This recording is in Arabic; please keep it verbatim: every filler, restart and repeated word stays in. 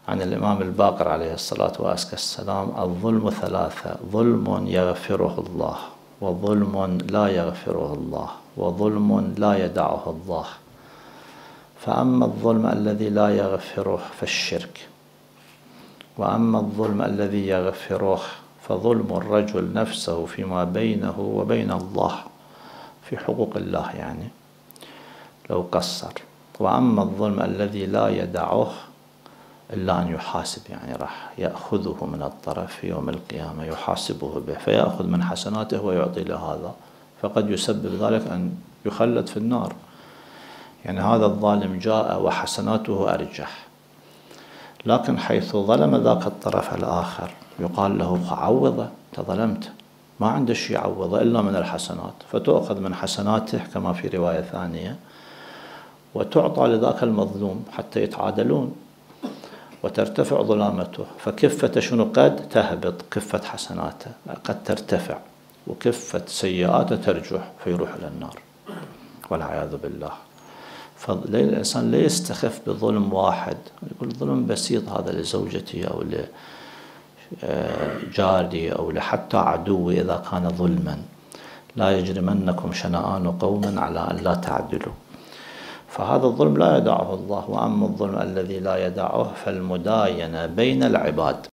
عن الإمام الباقر عليه الصلاة والسلام: الظلم ثلاثة: ظلم يغفره الله، وظلم لا يغفره الله، وظلم لا يدعه الله. فأما الظلم الذي لا يغفره فالشرك، وأما الظلم الذي يغفره فظلم الرجل نفسه فيما بينه وبين الله في حقوق الله، يعني لو قصر. وأما الظلم الذي لا يدعه إلا أن يحاسب، يعني راح يأخذه من الطرف في يوم القيامة يحاسبه به، فيأخذ من حسناته ويعطي لهذا، فقد يسبب ذلك أن يخلد في النار. يعني هذا الظالم جاء وحسناته أرجح، لكن حيث ظلم ذاك الطرف الآخر يقال له: عوضه، أنت ظلمت، ما عنده شيء يعوضه إلا من الحسنات، فتؤخذ من حسناته كما في رواية ثانية وتعطى لذاك المظلوم حتى يتعادلون وترتفع ظلامته. فكفة شنو قد تهبط، كفة حسناته قد ترتفع وكفة سيئاته ترجح فيروح إلى النار والعياذ بالله. فالإنسان لا يستخف بظلم واحد، يقول ظلم بسيط هذا لزوجتي أو لجاري أو لحتى عدوي إذا كان ظلما. لا يجرمنكم شنآن قوم على أن لا تعدلوا. فهذا الظلم لا يدعه الله. وأما الظلم الذي لا يدعه فالمداينة بين العباد.